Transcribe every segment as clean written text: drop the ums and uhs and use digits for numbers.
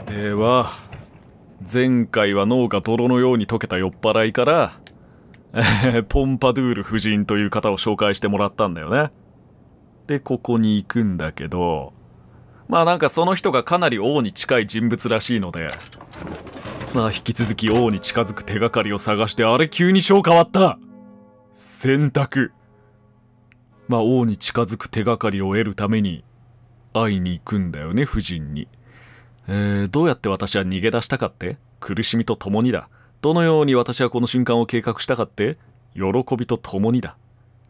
では、前回は脳が泥のように溶けた酔っ払いからポンパドゥール夫人という方を紹介してもらったんだよね。でここに行くんだけど、まあなんかその人がかなり王に近い人物らしいので、まあ引き続き王に近づく手がかりを探して。あれ急に章変わった。選択。まあ王に近づく手がかりを得るために会いに行くんだよね、夫人に。どうやって私は逃げ出したかって？苦しみと共にだ。どのように私はこの瞬間を計画したかって？喜びと共にだ。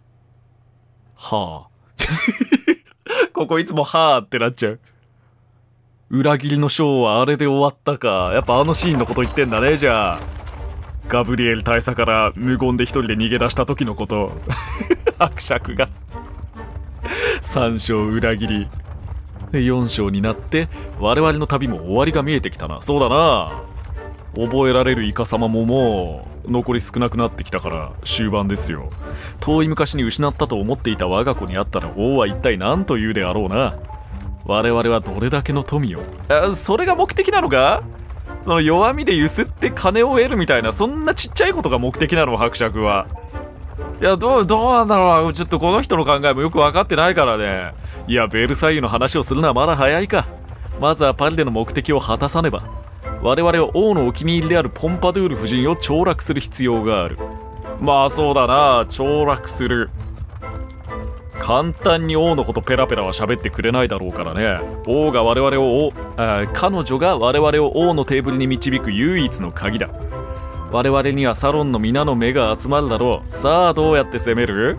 はあここいつもはあってなっちゃう。裏切りのショーはあれで終わったか。やっぱあのシーンのこと言ってんだね。じゃあガブリエル大佐から無言で一人で逃げ出した時のこと伯爵が3章裏切りで4章になって我々の旅も終わりが見えてきたな。そうだな、覚えられるイカ様ももう残り少なくなってきたから終盤ですよ。遠い昔に失ったと思っていた我が子に会ったら王は一体何と言うであろうな。我々はどれだけの富を。それが目的なのか？その弱みでゆすって金を得るみたいな、そんなちっちゃいことが目的なの？伯爵は。いや、どうなんだろう。ちょっとこの人の考えもよく分かってないからね。いや、ベルサイユの話をするのはまだ早いか。まずはパリでの目的を果たさねば。我々は王のお気に入りであるポンパドゥール夫人を凋落する必要がある。まあそうだな、凋落する。簡単に王のことペラペラは喋ってくれないだろうからね。王が我々を彼女が我々を王のテーブルに導く唯一の鍵だ。我々にはサロンの皆の目が集まるだろう。さあどうやって攻める？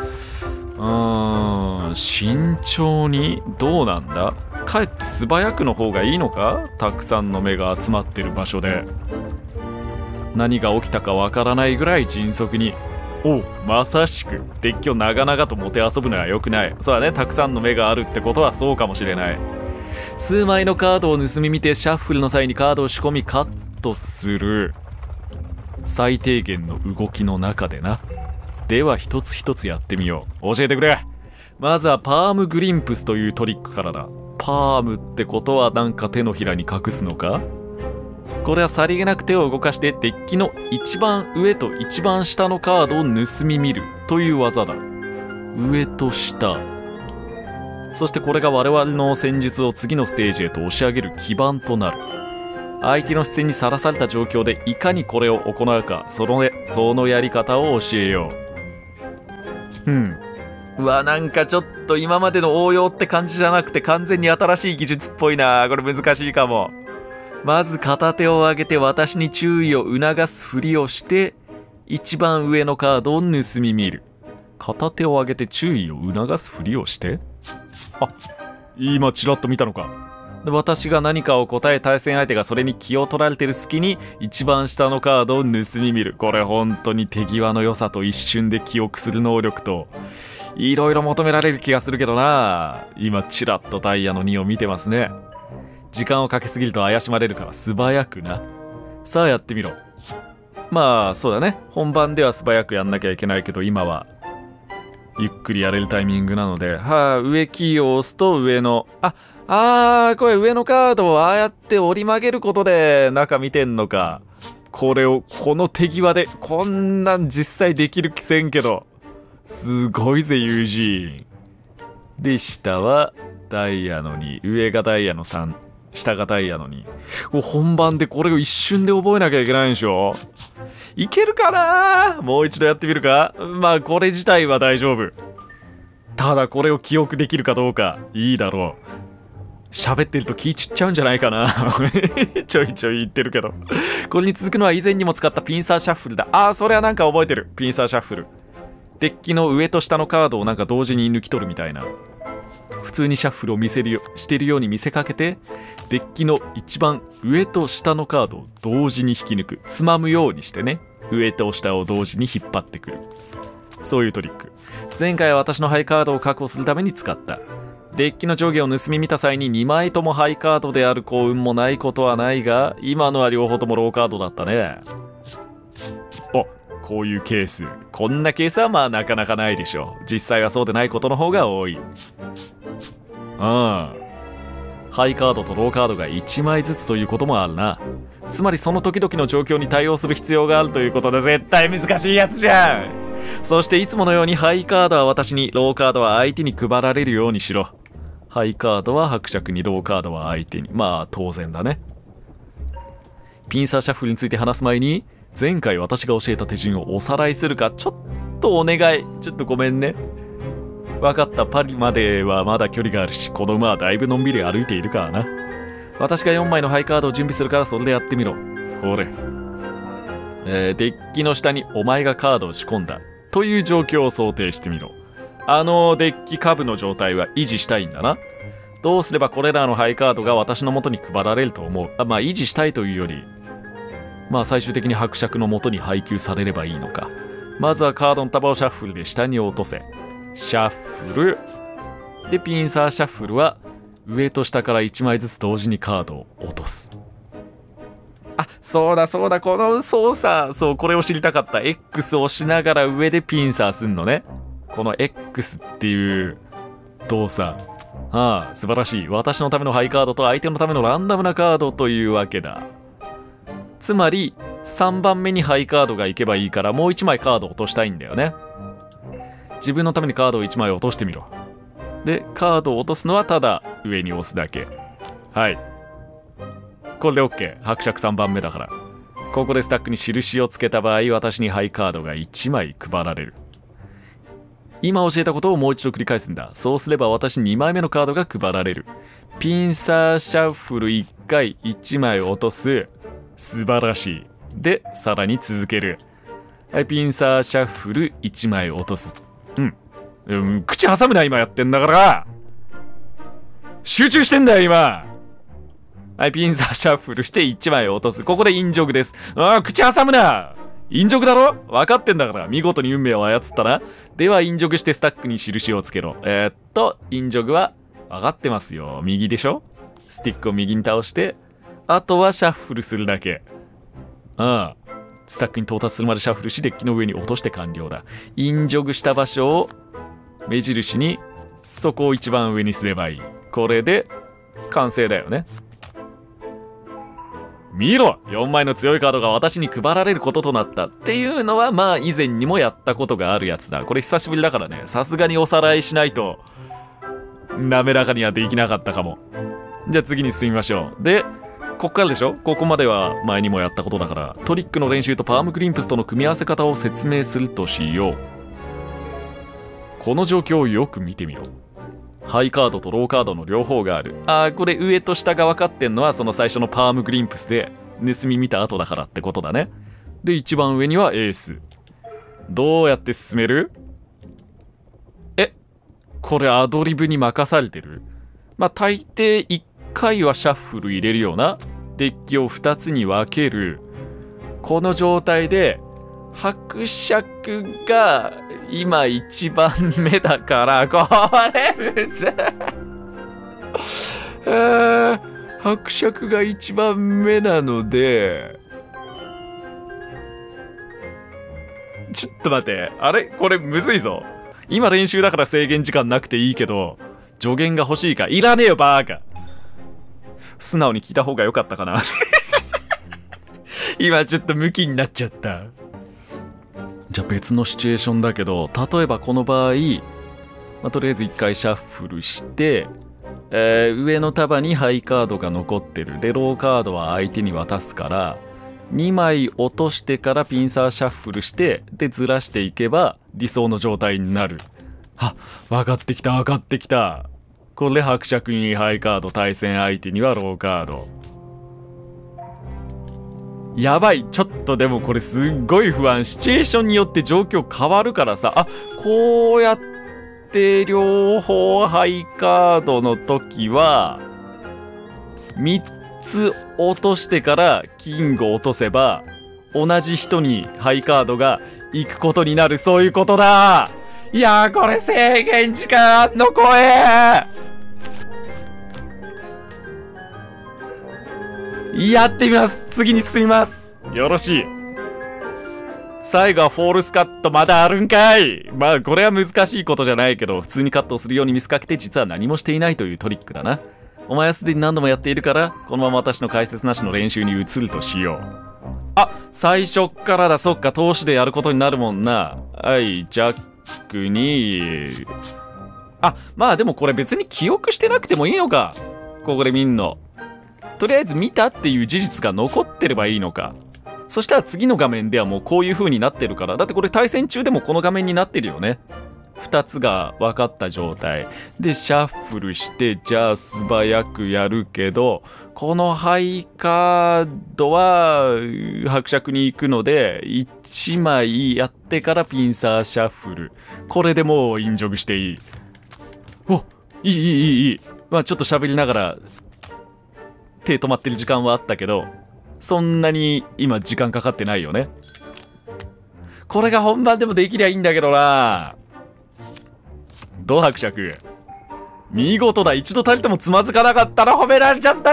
慎重に。どうなんだ、かえって素早くの方がいいのか？たくさんの目が集まってる場所で何が起きたかわからないぐらい迅速に。おう、まさしく。デッキを長々ともてあそぶのは良くない。そうだね、たくさんの目があるってことはそうかもしれない。数枚のカードを盗み見てシャッフルの際にカードを仕込みカットする。最低限の動きの中でな。では一つ一つやってみよう。教えてくれ。まずはパームグリンプスというトリックからだ。パームってことはなんか手のひらに隠すのか？これはさりげなく手を動かしてデッキの一番上と一番下のカードを盗み見るという技だ。上と下。そしてこれが我々の戦術を次のステージへと押し上げる基盤となる。相手の視線にさらされた状況でいかにこれを行うか、そのやり方を教えよう。うわ、なんかちょっと今までの応用って感じじゃなくて完全に新しい技術っぽいな。これ難しいかも。まず片手を上げて私に注意を促すふりをして一番上のカードを盗み見る。片手を上げて注意を促すふりをして、今チラッと見たのか。で私が何かを答え対戦相手がそれに気を取られてる隙に一番下のカードを盗み見る。これ本当に手際の良さと一瞬で記憶する能力といろいろ求められる気がするけどな。今チラッとダイヤの2を見てますね。時間をかけすぎると怪しまれるから素早くな。さあやってみろ。まあそうだね、本番では素早くやんなきゃいけないけど今はゆっくりやれるタイミングなので、上キーを押すと上のこれ上のカードをああやって折り曲げることで中見てんのか。これをこの手際でこんなん実際できる気せんけど、すごいぜ友人。で下はダイヤの2、上がダイヤの3、下がダイヤの2。本番でこれを一瞬で覚えなきゃいけないんでしょ。いけるかな。もう一度やってみるか。まあこれ自体は大丈夫。ただこれを記憶できるかどうか。いいだろう。喋ってると気散っちゃうんじゃないかなちょいちょい言ってるけどこれに続くのは以前にも使ったピンサーシャッフルだ。それはなんか覚えてる。ピンサーシャッフル。デッキの上と下のカードをなんか同時に抜き取るみたいな。普通にシャッフルをしてるように見せかけてデッキの一番上と下のカードを同時に引き抜く。つまむようにしてね、上と下を同時に引っ張ってくる。そういうトリック。前回は私のハイカードを確保するために使った。デッキの上下を盗み見た際に2枚ともハイカードである幸運もないことはないが、今のは両方ともローカードだったね。こういうケース。こんなケースはまあなかなかないでしょう。実際はそうでないことの方が多い。 ハイカードとローカードが1枚ずつということもあるな。つまりその時々の状況に対応する必要があるということで、絶対難しいやつじゃん。そしていつものようにハイカードは私に、ローカードは相手に配られるようにしろ。ハイカードは伯爵に、ローカードは相手に。まあ当然だね。ピンサーシャッフルについて話す前に、前回私が教えた手順をおさらいするか、ちょっとお願い。ちょっとごめんね。わかった。パリまではまだ距離があるし、この馬はだいぶのんびり歩いているからな。私が4枚のハイカードを準備するから、それでやってみろ。ほれ。デッキの下にお前がカードを仕込んだという状況を想定してみろ。デッキ下部の状態は維持したいんだな。どうすればこれらのハイカードが私の元に配られると思う？まあ維持したいというより、まあ最終的に伯爵の元に配給されればいいのか。まずはカードの束をシャッフルで下に落とせ。シャッフル。で、ピンサーシャッフルは上と下から1枚ずつ同時にカードを落とす。あ、そうだそうだ、この操作、そう、これを知りたかった。X を押しながら上でピンサーすんのね。この X っていう動作。ああ、素晴らしい。私のためのハイカードと相手のためのランダムなカードというわけだ。つまり、3番目にハイカードがいけばいいから、もう1枚カードを落としたいんだよね。自分のためにカードを1枚落としてみろ。で、カードを落とすのはただ上に押すだけ。はい。これで OK。伯爵3番目だから。ここでスタックに印をつけた場合、私にハイカードが1枚配られる。今教えたことをもう一度繰り返すんだ。そうすれば私2枚目のカードが配られる。ピンサーシャッフル1回1枚落とす。素晴らしい。で、さらに続ける。はい、ピンサーシャッフル1枚落とす。口挟むな、今やってんだから。集中してんだよ、今。はい、ピンサーシャッフルして1枚落とす。ここでインジョグです。口挟むな。インジョグだろ？分かってんだから。見事に運命を操ったな。では、インジョグしてスタックに印をつけろ。インジョグは分かってますよ。右でしょ？スティックを右に倒して、あとはシャッフルするだけ。スタックに到達するまでシャッフルし、デッキの上に落として完了だ。インジョグした場所を目印に、そこを一番上にすればいい。これで完成だよね。見ろ！ 4 枚の強いカードが私に配られることとなったっていうのは、まあ以前にもやったことがあるやつだ。これ久しぶりだからね、さすがにおさらいしないと滑らかにはできなかったかも。じゃあ次に進みましょう。で、こっからでしょ？ここまでは前にもやったことだから、トリックの練習とパームグリンプスとの組み合わせ方を説明するとしよう。この状況をよく見てみろ。ハイカードとローカードの両方がある。これ上と下が分かってんのはその最初のパームグリンプスで盗み見た後だからってことだね。で、一番上にはエース。どうやって進める？これアドリブに任されてる？まあ大抵1回はシャッフル入れるような。デッキを2つに分ける。この状態で伯爵が今1番目だから、これむずい。伯爵が1番目なので、ちょっと待って、あれこれむずいぞ。今練習だから制限時間なくていいけど、助言が欲しいか？いらねえよバーカ。素直に聞いた方が良かったかな。今ちょっとムキになっちゃった。じゃあ別のシチュエーションだけど、例えばこの場合、とりあえず1回シャッフルして、上の束にハイカードが残ってる。で、ローカードは相手に渡すから、2枚落としてからピンサーシャッフルして、で、ずらしていけば理想の状態になる。分かってきた分かってきた。これで伯爵にハイカード、対戦相手にはローカード。やばい。ちょっとでもこれすっごい不安。シチュエーションによって状況変わるからさ。こうやって両方ハイカードの時は3つ落としてからキングを落とせば同じ人にハイカードが行くことになる。そういうことだ。いやー、これ制限時間あんの怖え。やってみます。次に進みます。よろしい。最後はフォールスカットまだあるんかい。これは難しいことじゃないけど、普通にカットをするように見せかけて実は何もしていないというトリックだな。 お前はすでに何度もやっているから、このまま私の解説なしの練習に移るとしよう。あ、最初っからだ。そっか、投手でやることになるもんな。はい、ジャックに。あ、まあでもこれ別に記憶してなくてもいいのか。ここで見んの。とりあえず見たっていう事実が残ってればいいのか。そしたら次の画面ではもうこういう風になってるから。だってこれ対戦中でもこの画面になってるよね。2つが分かった状態でシャッフルして、じゃあ素早くやるけど、このハイカードは伯爵に行くので1枚やってからピンサーシャッフル。これでもうインジョグしていい。お、いい。まあちょっと喋りながら手止まってる時間はあったけど、そんなに今時間かかってないよね。これが本番でもできりゃいいんだけどな。どう伯爵、見事だ。一度たりともつまずかなかったら褒められちゃった。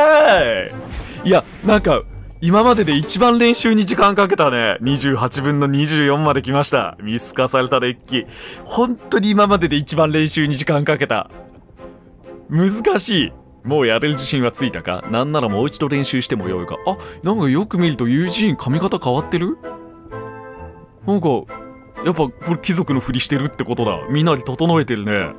いや、なんか今までで一番練習に時間かけたね。28分の24まで来ました。見透かされたデッキ。本当に今までで一番練習に時間かけた。難しい。もうやれる自信はついたか。なんならもう一度練習してもよいか。あ、なんかよく見るとユージーン髪型変わってる。なんかやっぱこれ貴族のふりしてるってことだ。みんなり整えてるね。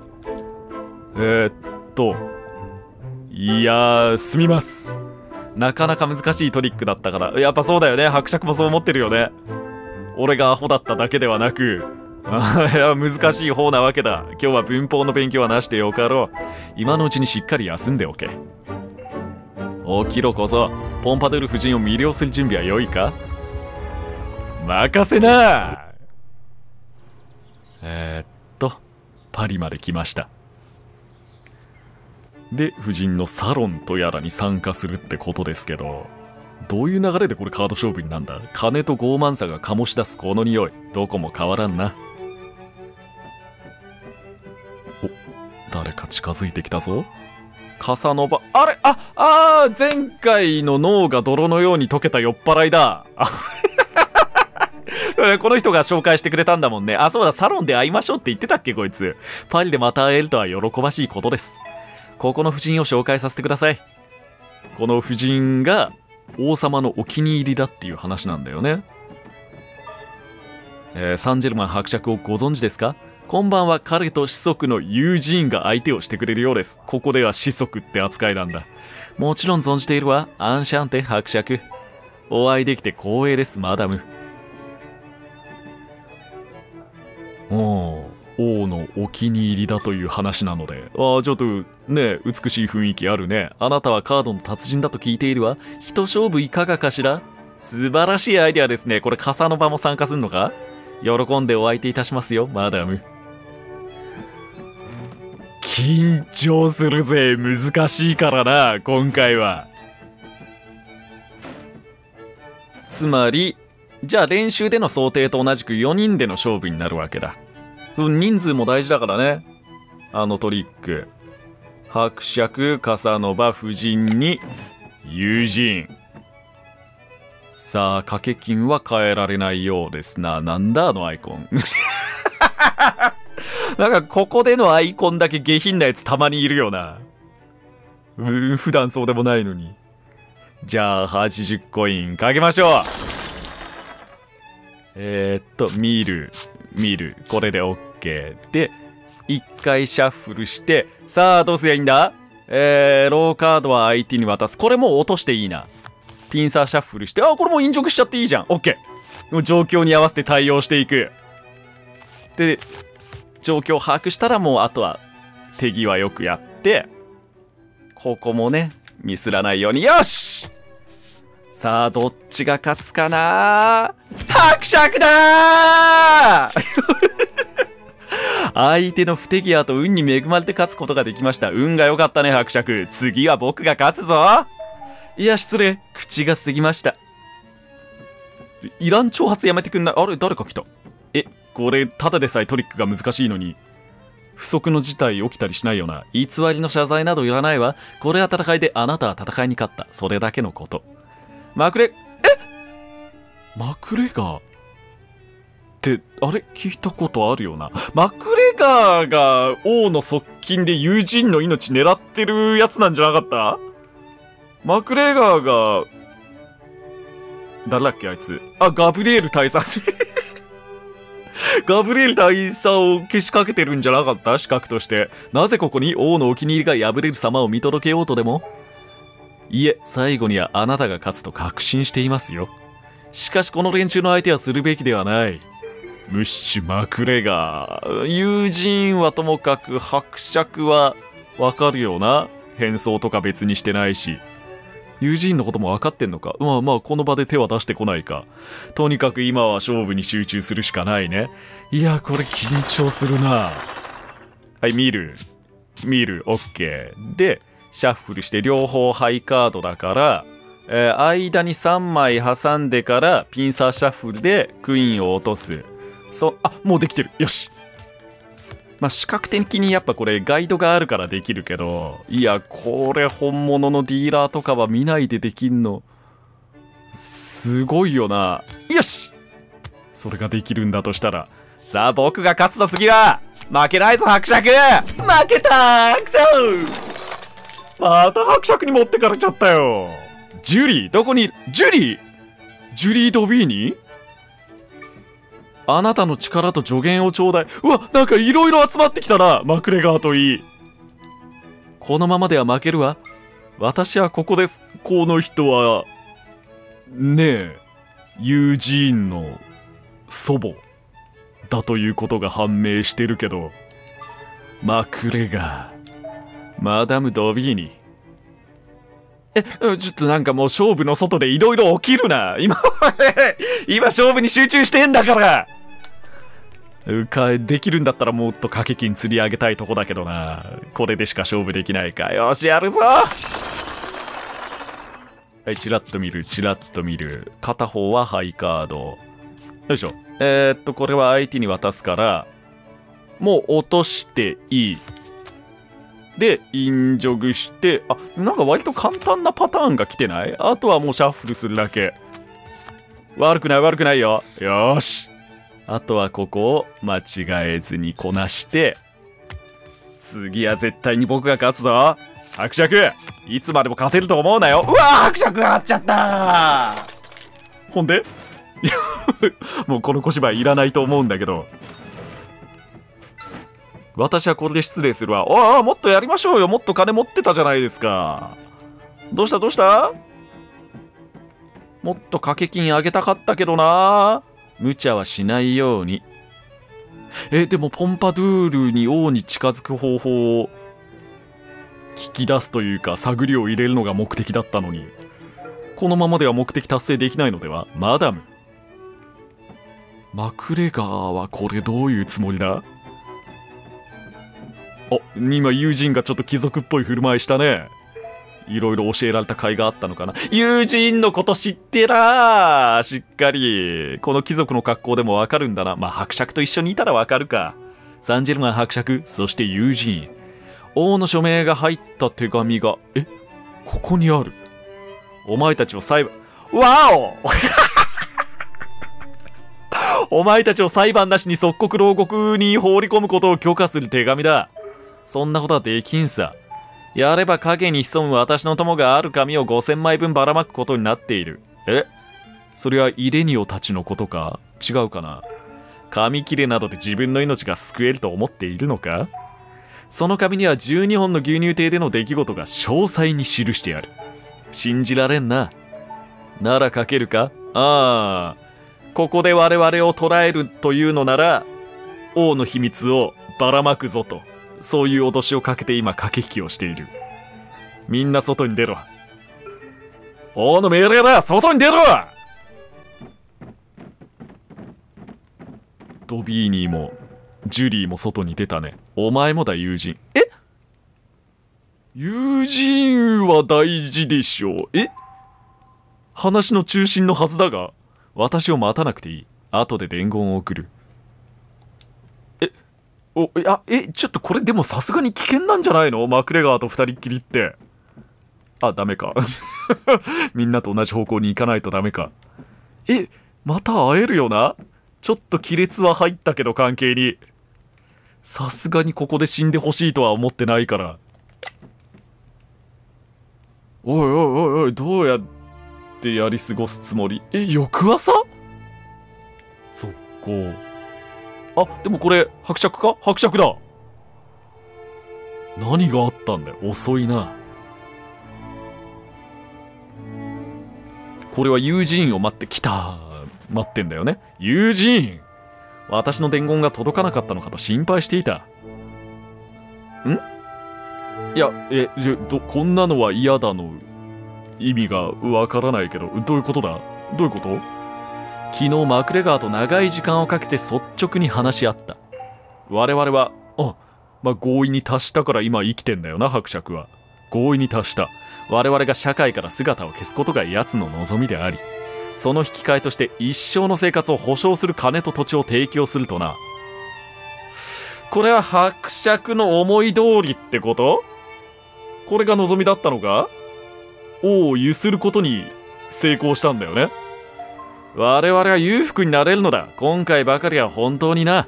いやー、すみます。なかなか難しいトリックだったから。やっぱそうだよね。伯爵もそう思ってるよね。俺がアホだっただけではなく、いや、難しい方なわけだ。今日は文法の勉強はなしてよかろう。今のうちにしっかり休んでおけ。起きろこそ。ポンパドゥール夫人を魅了する準備は良いか。任せな。パリまで来ました。で、夫人のサロンとやらに参加するってことですけど、どういう流れでこれカード勝負になんだ。金と傲慢さが醸し出すこの匂い、どこも変わらんな。お、誰か近づいてきたぞ。カサノバ、あれ、前回の脳が泥のように溶けた酔っ払いだ。この人が紹介してくれたんだもんね。あ、そうだ、サロンで会いましょうって言ってたっけ、こいつ。パリでまた会えるとは喜ばしいことです。ここの夫人を紹介させてください。この夫人が王様のお気に入りだっていう話なんだよね。サンジェルマン伯爵をご存知ですか。今晩は彼と子息のユージーンが相手をしてくれるようです。ここでは子息って扱いなんだ。もちろん存じているわ。アンシャンテ伯爵。お会いできて光栄です、マダム。王のお気に入りだという話なので、ちょっとね、美しい雰囲気あるね。あなたはカードの達人だと聞いているわ。一勝負いかがかしら。素晴らしいアイデアですね。これカサノバも参加するのか。喜んでお相手いたしますよ、マダム。緊張するぜ。難しいからな、今回は。つまりじゃあ練習での想定と同じく4人での勝負になるわけだ。人数も大事だからね。あのトリック。伯爵、カサノバ、夫人に友人。さあ掛け金は変えられないようですな。なんだあのアイコン。なんかここでのアイコンだけ下品なやつたまにいるよな。普段そうでもないのに。じゃあ80コインかけましょう。見る。これで OK。で、1回シャッフルして、さあどうすりゃいいんだ。ローカードは相手に渡す。これもう落としていいな。ピンサーシャッフルして、これもう飲食しちゃっていいじゃん。OK。状況に合わせて対応していく。で、状況を把握したらもうあとは手際よくやって、ここもね、ミスらないように。よし！さあどっちが勝つかな。伯爵だー相手の不手際と運に恵まれて勝つことができました。運が良かったね伯爵。次は僕が勝つぞ。いや失礼、口が過ぎました。いらん挑発やめてくんない。あれ誰か来た。これただでさえトリックが難しいのに不測の事態起きたりしないよな。偽りの謝罪などいらないわ。これは戦いで、あなたは戦いに勝った。それだけのこと。マクレガー。 て、あれ聞いたことあるよな。マクレガーが王の側近でユージーンの命狙ってるやつなんじゃなかった？マクレガーが、誰だっけあいつ。あ、ガブリエル大佐。ガブリエル大佐をけしかけてるんじゃなかった？資格として。なぜここに王のお気に入りが敗れる様を見届けようとでも？いえ、最後にはあなたが勝つと確信していますよ。しかしこの連中の相手はするべきではない。ムッシュ・マクレガー。友人はともかく伯爵はわかるよな。変装とか別にしてないし。友人のことも分かってんのか。まあまあこの場で手は出してこないか。とにかく今は勝負に集中するしかないね。いやこれ緊張するな。はい、見る。オッケー。でシャッフルして両方ハイカードだから、間に3枚挟んでからピンサーシャッフルでクイーンを落とす。あ、もうできてる。よし。まあ視覚的にやっぱこれガイドがあるからできるけど、いやこれ本物のディーラーとかは見ないでできんのすごいよな。よし、それができるんだとしたら、さあ僕が勝つと次は負けないぞ伯爵。負けたーくそー。また伯爵に持ってかれちゃったよ。ジュリーどこに？ジュリー・ドビーニ？あなたの力と助言をちょうだい。うわ、なんかいろいろ集まってきたな。マクレガーといい。このままでは負けるわ。私はここです。この人はねえユージーンの祖母だということが判明してるけど、マクレガー、マダム・ドビーニ。ちょっとなんかもう勝負の外でいろいろ起きるな。今勝負に集中してんだから。できるんだったらもっと掛け金釣り上げたいとこだけどな。これでしか勝負できないか。よしやるぞ。はい、チラッと見る。片方はハイカード。よいしょ。これは相手に渡すからもう落としていい。でインジョグして、あ、なんか割と簡単なパターンが来てない？あとはもうシャッフルするだけ。悪くないよ。よーし、あとはここを間違えずにこなして、次は絶対に僕が勝つぞ。伯爵、いつまでも勝てると思うなよ。うわー、伯爵が勝っちゃったー。ほんでもうこの小芝居いらないと思うんだけど、私はこれで失礼するわ。おい、もっとやりましょうよ。もっと金持ってたじゃないですか。どうしたもっと掛け金あげたかったけどな。無茶はしないように。でもポンパドゥールに王に近づく方法を聞き出すというか探りを入れるのが目的だったのに、このままでは目的達成できないのでは？マダムマクレガーはこれどういうつもりだ？今友人がちょっと貴族っぽい振る舞いしたね。いろいろ教えられた甲斐があったのかな。友人のこと知ってらー。しっかりこの貴族の格好でもわかるんだな。まあ伯爵と一緒にいたらわかるか。サンジェルマン伯爵、そして友人、王の署名が入った手紙がここにある。お前たちを裁判、わおお前たちを裁判なしに即刻牢獄に放り込むことを許可する手紙だ。そんなことはできんさ。やれば影に潜む私の友がある紙を5000枚分ばらまくことになっている。それはイレニオたちのことか？違うかな。紙切れなどで自分の命が救えると思っているのか？その紙には12本の牛乳亭での出来事が詳細に記してある。信じられんな。なら書けるか？ここで我々を捕らえるというのなら王の秘密をばらまくぞと、そういう脅しをかけて今駆け引きをしている。みんな外に出ろ。王の命令だ、外に出ろ。ドビーニーもジュリーも外に出たね。お前もだ友人。友人は大事でしょう。話の中心のはずだが、私を待たなくていい。後で伝言を送る。ちょっとこれでもさすがに危険なんじゃないの？マクレガーと二人っきりって。ダメか。みんなと同じ方向に行かないとダメか。また会えるよな？ ちょっと亀裂は入ったけど関係に。さすがにここで死んでほしいとは思ってないから。おいおいおいおい、どうやってやり過ごすつもり？翌朝？続行。あ、でもこれ伯爵か？伯爵だ。何があったんだよ。遅いな。これはユージーンを待ってきた。待ってんだよね。ユージーン。私の伝言が届かなかったのかと心配していた。いや、こんなのは嫌だの意味がわからないけど、どういうことだ？どういうこと？昨日マクレガーと長い時間をかけて率直に話し合った。我々は、合意に達したから今生きてんだよな、伯爵は。合意に達した。我々が社会から姿を消すことが奴の望みであり、その引き換えとして一生の生活を保障する金と土地を提供するとな。これは伯爵の思い通りってこと？これが望みだったのか？王をゆすることに成功したんだよね。我々は裕福になれるのだ。今回ばかりは本当にな。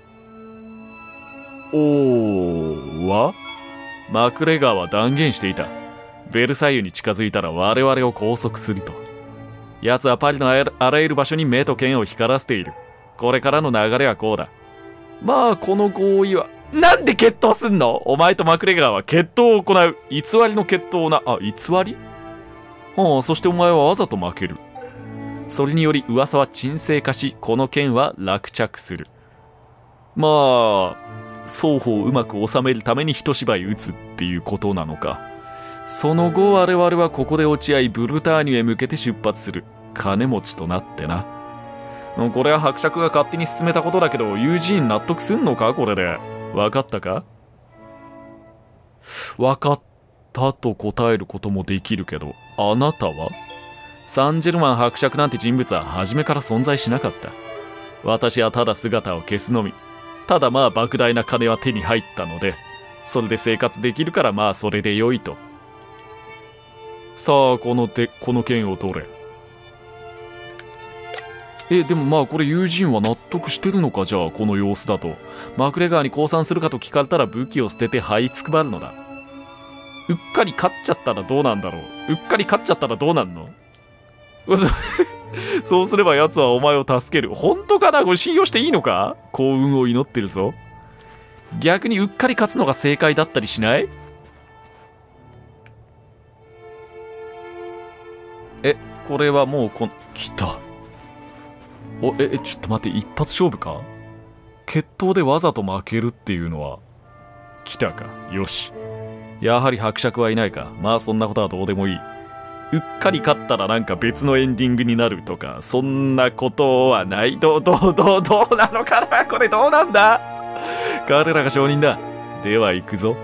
王は？マクレガーは断言していた。ベルサイユに近づいたら我々を拘束すると。奴はパリのあらゆる場所に目と剣を光らせている。これからの流れはこうだ。まあこの合意はなんで決闘すんの？お前とマクレガーは決闘を行う。偽りの決闘をな。偽り？そしてお前はわざと負ける。それにより噂は沈静化し、この剣は落着する。まあ双方をうまく収めるために一芝居打つっていうことなのか。その後我々はここで落ち合い、ブルターニュへ向けて出発する。金持ちとなってな。これは伯爵が勝手に進めたことだけど、ユージーン納得すんのか？これで分かったか？分かったと答えることもできるけど、あなたは？サンジェルマン伯爵なんて人物は初めから存在しなかった。私はただ姿を消すのみ。ただまあ莫大な金は手に入ったので、それで生活できるからまあそれで良いと。さあこの剣を取れ。でもまあこれユージーンは納得してるのか？じゃあこの様子だと。マクレガーに降参するかと聞かれたら武器を捨てて這いつくばるのだ。うっかり勝っちゃったらどうなんだろう。うっかり勝っちゃったらどうなんの？そうすれば奴はお前を助ける。本当かな？これ信用していいのか？幸運を祈ってるぞ。逆にうっかり勝つのが正解だったりしない？これはもう来た。ちょっと待って、一発勝負か？決闘でわざと負けるっていうのは来たか。よし。やはり伯爵はいないか。まあそんなことはどうでもいい。うっかり勝ったらなんか別のエンディングになるとか、そんなことはない。どうなのかな？これどうなんだ？彼らが証人だ。では行くぞ。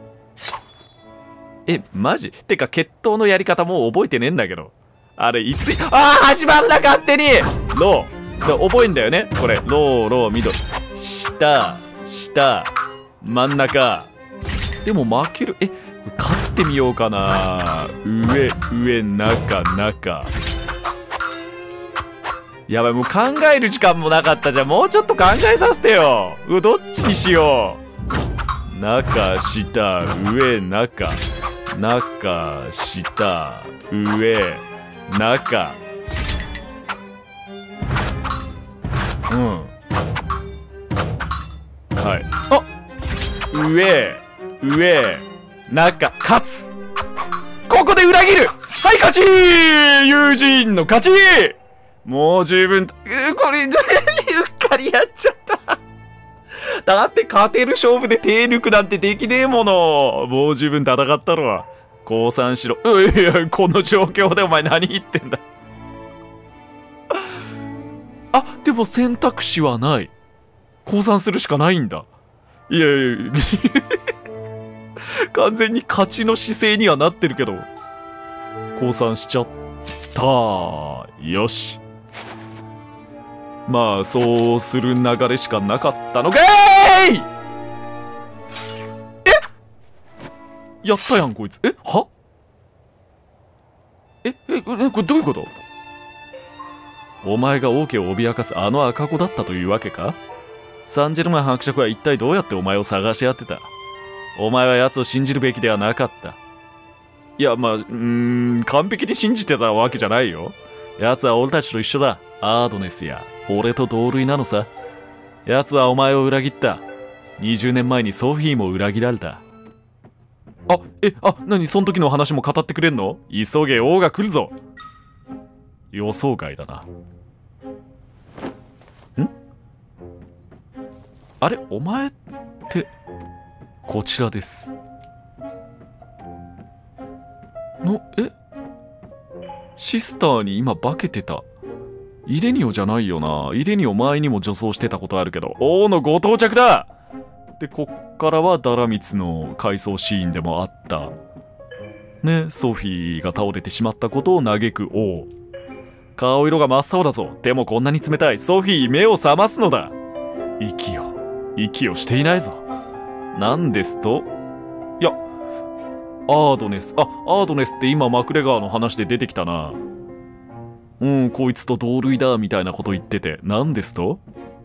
マジ？てか決闘のやり方もう覚えてねえんだけど。あれいつ始まんな勝手にロー覚えんだよねこれ。ロー緑下真ん中。でも負ける。勝ってみようかな。上中。やばい、もう考える時間もなかったじゃん。もうちょっと考えさせてよ。どっちにしよう。中下上中下上中。はい。上中勝つ。ここで裏切る。はい勝ち。ユージーンの勝ち。もう十分。これうっかりやっちゃった。だって勝てる勝負で手抜くなんてできねえもの。もう十分戦ったろわ。降参しろ。いやこの状況でお前何言ってんだ。でも選択肢はない。降参するしかないんだ。いや完全に勝ちの姿勢にはなってるけど。降参しちゃった。よし。まあそうする流れしかなかったのかい。やったやんこいつ。は？これどういうこと？ お前が王家を脅かすあの赤子だったというわけか？サンジェルマン伯爵は一体どうやってお前を探し当てた？お前は奴を信じるべきではなかった。いや、まあ、完璧に信じてたわけじゃないよ。奴は俺たちと一緒だ。アードネスや俺と同類なのさ。奴はお前を裏切った。20年前にソフィーも裏切られた。何その時の話も語ってくれんの？急げ、王が来るぞ。予想外だな。あれ、お前って、こちらです。シスターに今化けてた。イレニオじゃないよな。イレニオ前にも女装してたことあるけど、王のご到着だ。で、こっからはダラミツの回想シーンでもあったね、ソフィーが倒れてしまったことを嘆く王。顔色が真っ青だぞ。でもこんなに冷たい。ソフィー、目を覚ますのだ。息をしていないぞ。なんですと？いや、アードネスって今マクレガーの話で出てきたな。こいつと同類だみたいなこと言ってて、なんですと？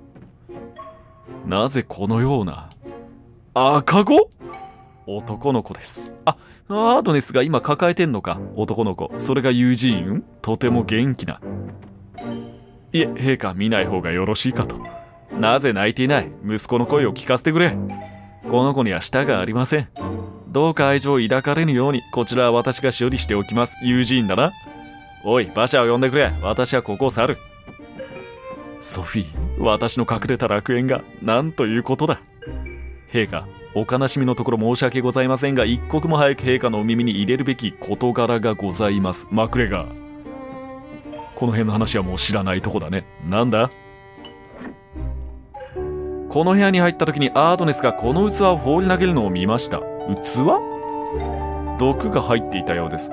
なぜこのような赤子？男の子です。アードネスが今抱えてんのか、男の子。それがユージーン？とても元気な。いえ、陛下、見ない方がよろしいかと。なぜ泣いていない？息子の声を聞かせてくれ。この子には舌がありません。どうか愛情を抱かれぬように、こちらは私が処理しておきます。ユージーンだな。おい、馬車を呼んでくれ。私はここを去る。ソフィー、私の隠れた楽園が、なんということだ。陛下、お悲しみのところ申し訳ございませんが、一刻も早く陛下のお耳に入れるべき事柄がございます。マクレガー。この辺の話はもう知らないとこだね。なんだ？この部屋に入った時にアードネスがこの器を放り投げるのを見ました。器？毒が入っていたようです。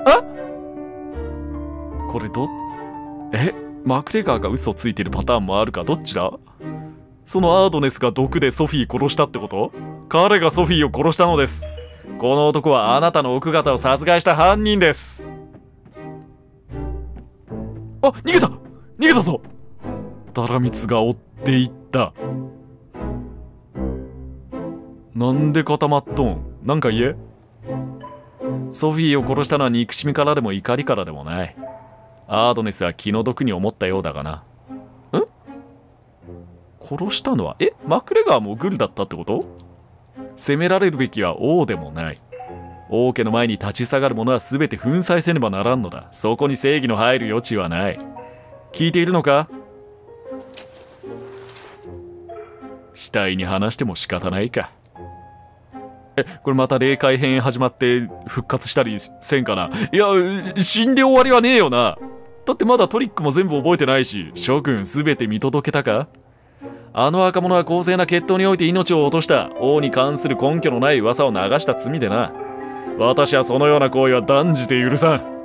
これマクレガーが嘘ついてるパターンもあるか？どっちだ？そのアードネスが毒でソフィー殺したってこと？彼がソフィーを殺したのです。この男はあなたの奥方を殺害した犯人です。逃げたぞ。ダラミツが追っていった。なんで固まっとん？なんか言え。ソフィーを殺したのは憎しみからでも怒りからでもない。アードネスは気の毒に思ったようだがな。殺したのはマクレガーもグルだったってこと？責められるべきは王でもない。王家の前に立ち下がる者は全て粉砕せねばならんのだ。そこに正義の入る余地はない。聞いているのか？死体に話しても仕方ないか。これまた霊界編始まって復活したりせんかな。いや、死んで終わりはねえよな。だってまだトリックも全部覚えてないし。諸君全て見届けたか？あの赤者は公正な決闘において命を落とした。王に関する根拠のない噂を流した罪でな。私はそのような行為は断じて許さん。